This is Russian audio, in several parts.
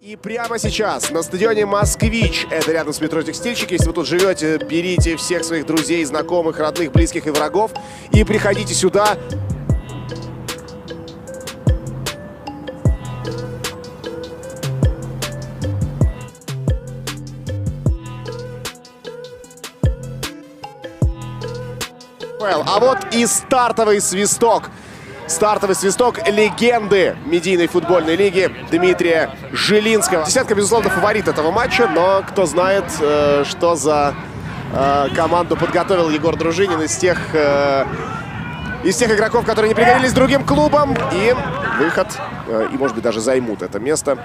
И прямо сейчас на стадионе «Москвич», это рядом с метро «Текстильщик». Если вы тут живете, берите всех своих друзей, знакомых, родных, близких и врагов и приходите сюда. А вот и стартовый свисток. Стартовый свисток легенды медийной футбольной лиги Дмитрия Жилинского. Десятка, безусловно, фаворит этого матча, но кто знает, что за команду подготовил Егор Дружинин из тех игроков, которые не пригодились другим клубам. И выход, и, может быть, даже займут это место.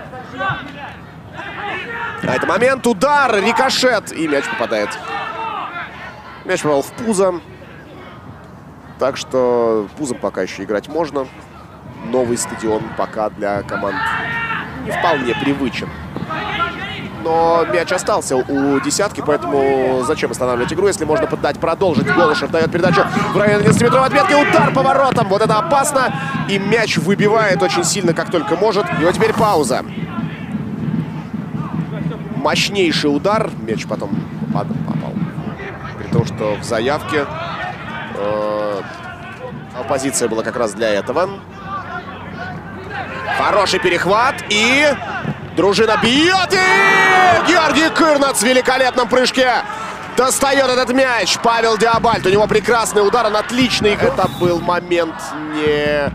А это момент, удар, рикошет, и мяч попадает. Мяч попал в пузо. Так что пузом пока еще играть можно. Новый стадион пока для команд не вполне привычен. Но мяч остался у десятки, поэтому зачем останавливать игру, если можно поддать, продолжить. Голышев дает передачу в районе 11-метровой отметки. Удар по воротам. Вот это опасно. И мяч выбивает очень сильно, как только может. И вот теперь пауза. Мощнейший удар. Мяч потом попал. При том, что в заявке... Позиция была как раз для этого. Хороший перехват. И Дружина бьет. И Георгий Кырнац в великолепном прыжке достает этот мяч. Павел Диабальт. У него прекрасный удар. Он отличный. Это был момент не...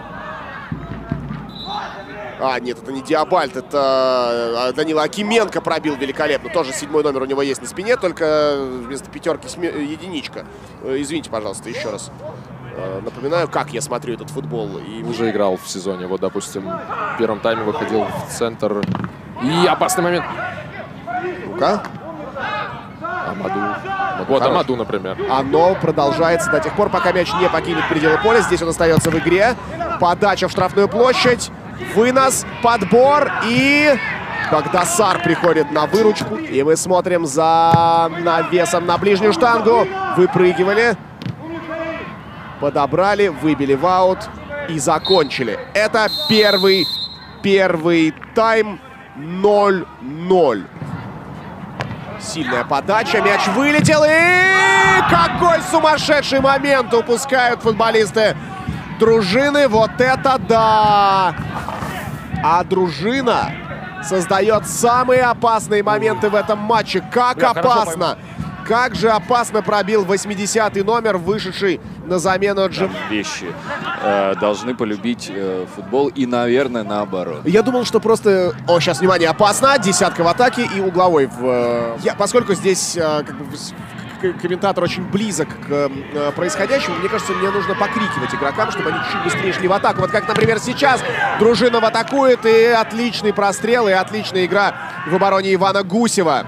нет, это не Диабальт. Это Данила Акименко пробил великолепно. Тоже 7-й номер у него есть на спине. Только вместо пятерки единичка. Извините, пожалуйста, еще раз. Напоминаю, как я смотрю этот футбол. И уже играл в сезоне. Вот, допустим, в первом тайме выходил в центр. И опасный момент. Ну-ка. Амаду. Вот Амаду, например. Оно продолжается до тех пор, пока мяч не покинет пределы поля. Здесь он остается в игре. Подача в штрафную площадь. Вынос, подбор. И Багдасар приходит на выручку. И мы смотрим за навесом на ближнюю штангу. Выпрыгивали. Подобрали, выбили в аут и закончили. Это первый тайм. 0-0. Сильная подача, мяч вылетел. И какой сумасшедший момент упускают футболисты Дружины. Вот это да! А Дружина создает самые опасные моменты в этом матче. Как опасно! Как же опасно пробил 80-й номер, вышедший на замену Джим. Вещи должны полюбить футбол и, наверное, наоборот. Я думал, что просто... О, сейчас, внимание, опасно. Десятка в атаке и угловой поскольку здесь комментатор очень близок к происходящему, мне кажется, мне нужно покрикивать игрокам, чтобы они чуть быстрее шли в атаку. Вот как, например, сейчас Дружинов атакует, и отличный прострел, и отличная игра в обороне Ивана Гусева.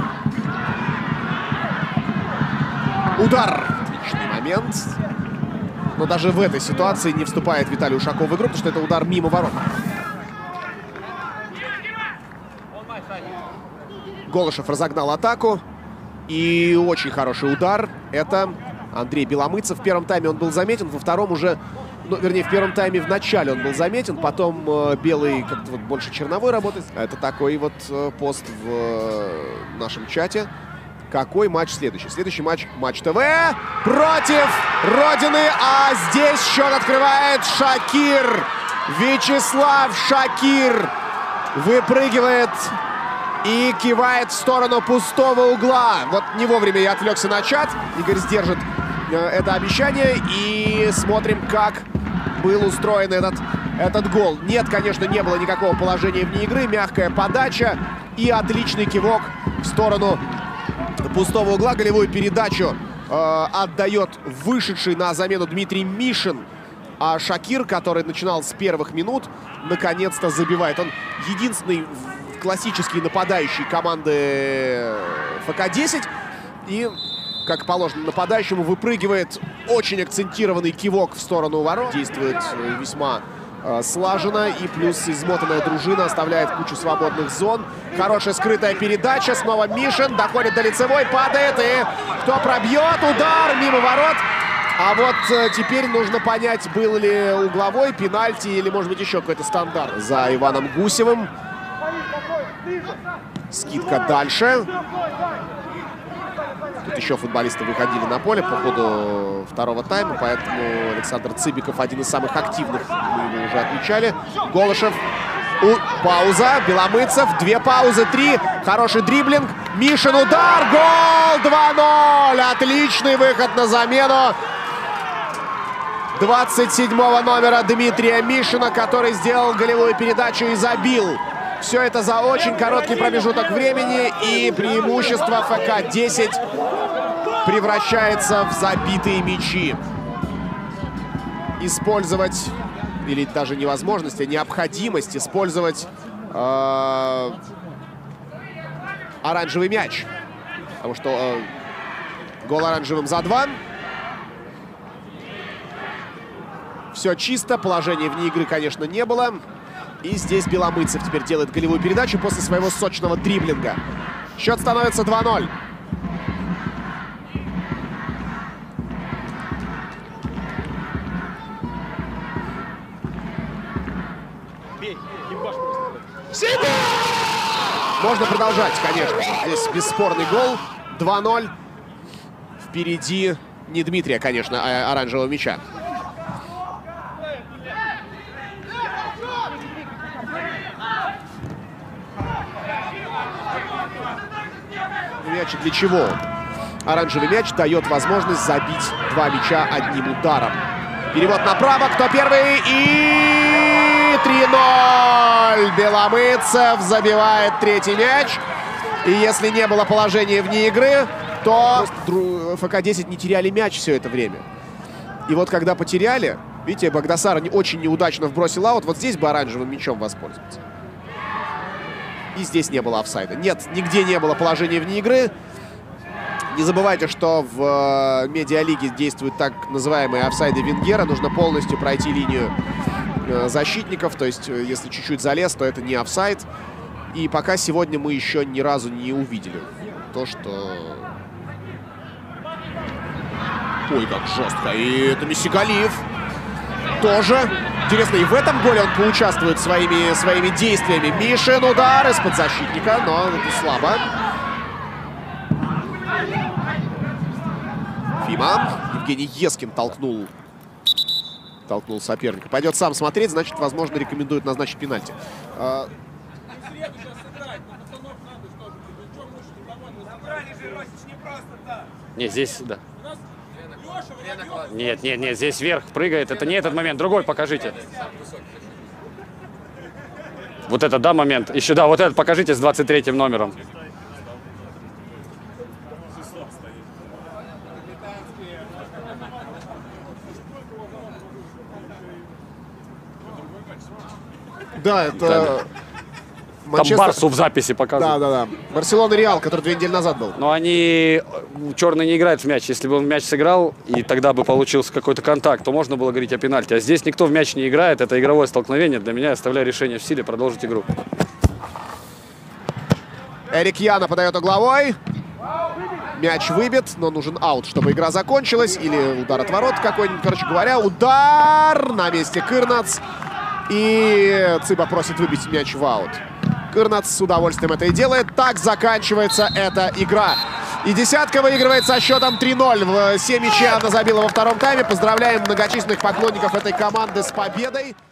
Удар. Отличный момент. Но даже в этой ситуации не вступает Виталий Ушаков в игру, потому что это удар мимо ворот. Голышев разогнал атаку. И очень хороший удар. Это Андрей Беломыцев. В первом тайме он был заметен, во втором уже... Ну, вернее, в первом тайме в начале он был заметен, потом Белый как-то вот больше черновой работает. Это такой вот пост в нашем чате. Какой матч следующий? Следующий матч Матч ТВ против Родины. А здесь счет открывает Шакир. Вячеслав Шакир выпрыгивает и кивает в сторону пустого угла. Вот не вовремя я отвлекся на чат. Игорь сдержит это обещание. И смотрим, как был устроен этот гол. Нет, конечно, не было никакого положения вне игры. Мягкая подача и отличный кивок в сторону пустого угла. Голевую передачу отдает вышедший на замену Дмитрий Мишин. А Шакир, который начинал с первых минут, наконец-то забивает. Он единственный классический нападающий команды ФК-10. И, как положено нападающему, выпрыгивает очень акцентированный кивок в сторону ворот. Действует весьма слаженно. И плюс измотанная Дружина оставляет кучу свободных зон. Хорошая скрытая передача. Снова Мишин. Доходит до лицевой. Падает. И кто пробьет? Удар мимо ворот. А вот теперь нужно понять, был ли угловой, пенальти или, может быть, еще какой-то стандарт за Иваном Гусевым. Скидка дальше. Тут еще футболисты выходили на поле по ходу второго тайма, поэтому Александр Цыбиков один из самых активных, мы его уже отмечали. Голышев. Пауза. Беломыцев. 2 паузы, 3. Хороший дриблинг. Мишин удар. Гол! 2-0. Отличный выход на замену 27-го номера Дмитрия Мишина, который сделал голевую передачу и забил. Все это за очень короткий промежуток времени, и преимущество ФК-10 превращается в забитые мячи. Использовать, или даже невозможность, а необходимость использовать оранжевый мяч. Потому что гол оранжевым за 2. Все чисто, положения вне игры, конечно, не было. И здесь Беломыцев теперь делает голевую передачу после своего сочного дриблинга. Счет становится 2-0. Можно продолжать, конечно. Здесь бесспорный гол. 2-0. Впереди не Дмитрия, конечно, а оранжевого мяча. Мяч для чего? Оранжевый мяч дает возможность забить 2 мяча одним ударом. Перевод направо. Кто первый? И 3-0. Беломыцев забивает 3-й мяч. И если не было положения вне игры, то ФК-10 не теряли мяч все это время. И вот когда потеряли, видите, Багдасар очень неудачно вбросил аут. Вот здесь бы оранжевым мячом воспользоваться. И здесь не было офсайда. Нет, нигде не было положения вне игры. Не забывайте, что в медиалиге действуют так называемые офсайды Венгера. Нужно полностью пройти линию защитников. То есть, если чуть-чуть залез, то это не офсайд. И пока сегодня мы еще ни разу не увидели то, что... Ой, как жестко. И это Мисигалиев тоже. Интересно, и в этом голе он поучаствует своими действиями. Мишин удар из-под защитника, но это слабо. Фима. Евгений Ескин толкнул соперника. Пойдет сам смотреть, значит, возможно, рекомендует назначить пенальти. Не, здесь, да. Нет, здесь вверх прыгает. Это не этот момент. Другой покажите. Вот это, да, момент. Еще, да, вот этот покажите с 23-м номером. Да, это... Да. Там Барсу в записи показывают. Да. Барселона Реал, который 2 недели назад был. Но они... Черный не играет в мяч. Если бы он в мяч сыграл, и тогда бы получился какой-то контакт, то можно было говорить о пенальти. А здесь никто в мяч не играет. Это игровое столкновение. Для меня, оставляю решение в силе, продолжить игру. Эрик Яна подает угловой. Мяч выбит, но нужен аут, чтобы игра закончилась. Или удар от ворот какой-нибудь. Короче говоря, удар на месте Кырнац. И Цыба просит выбить мяч в аут. Кырнац с удовольствием это и делает. Так заканчивается эта игра. И десятка выигрывает со счетом 3-0. 7 мячей она забила во втором тайме. Поздравляем многочисленных поклонников этой команды с победой.